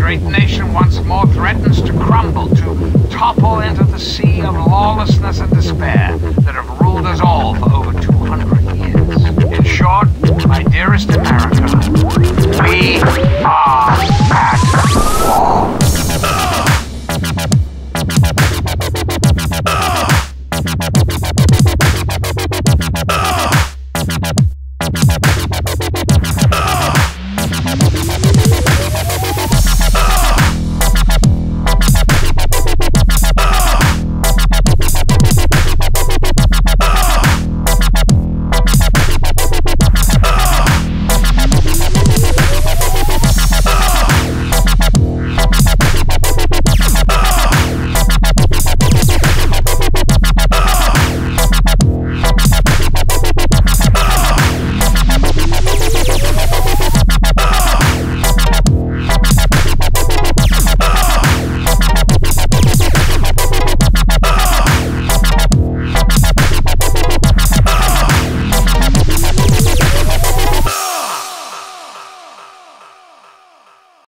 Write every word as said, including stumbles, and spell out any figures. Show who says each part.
Speaker 1: great nation once more threatens to crumble, to topple into the sea of lawlessness and despair that have ruled us all for over two hundred years. In short, my dearest America, we are